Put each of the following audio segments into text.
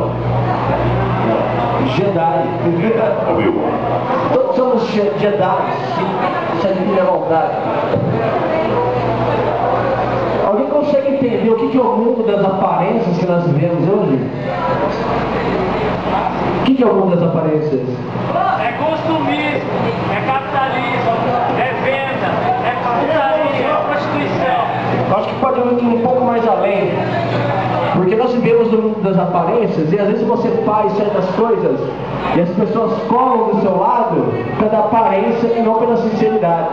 Jedi. Todos somos Jedi, se admira a vontade. Alguém consegue entender o que é o mundo das aparências que nós vivemos hoje? O que é o mundo das aparências? É consumismo, é capitalismo, é venda, é putaria, é prostituição. Acho que pode ir um pouco mais além. Porque nós vivemos no mundo das aparências e às vezes você faz certas coisas e as pessoas colam do seu lado pela aparência e não pela sinceridade.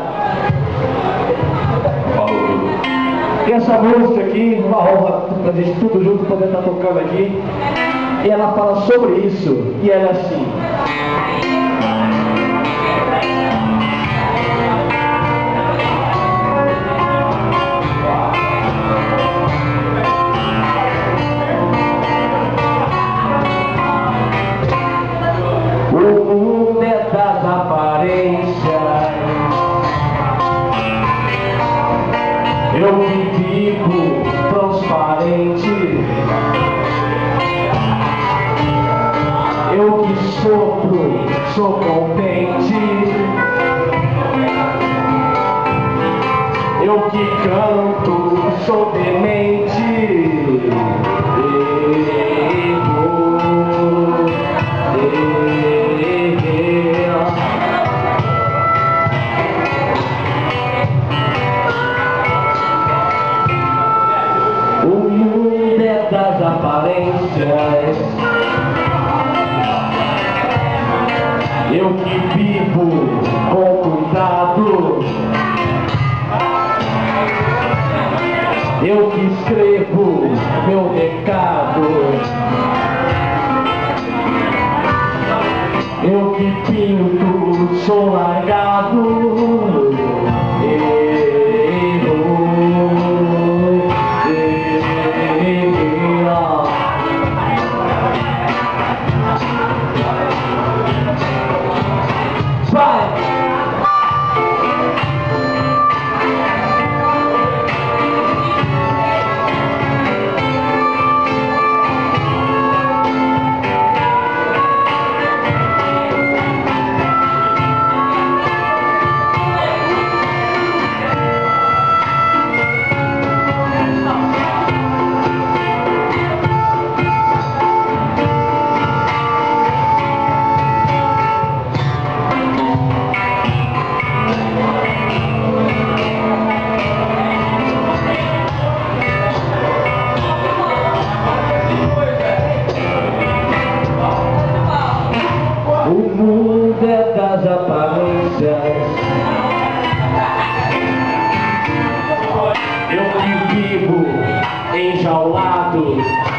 E essa música aqui, uma honra pra gente tudo junto poder estar tocando aqui. E ela fala sobre isso. E ela é assim. O mundo é das aparências. Eu que vivo transparente. Eu que sopro, sou contente. Eu que canto, sou demente. O mundo é das aparências. Eu que vivo com cuidado. Eu que escrevo meu recado. Eu que pinto, sou largado. O mundo é das aparências. Eu que vivo enjaulado.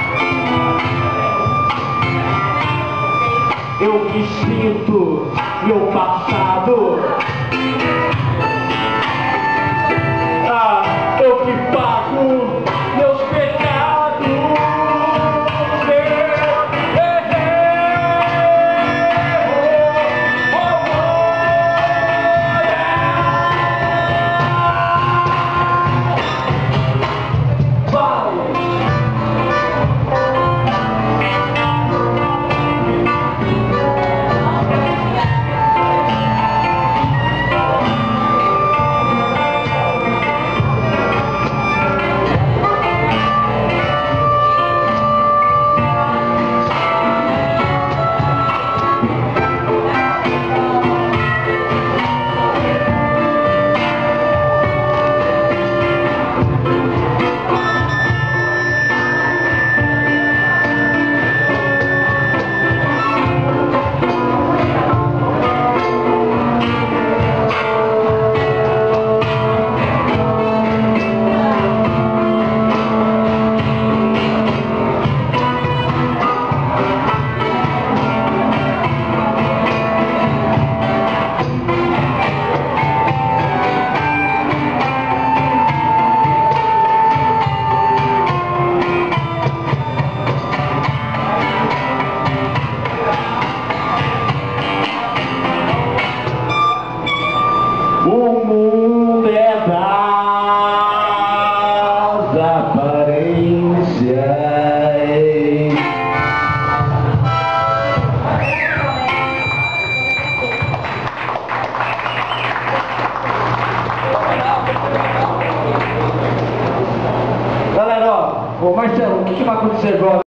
Eu que sinto meu passado. Eu que pago meus pecados. Ô Marcelo, o que vai acontecer agora?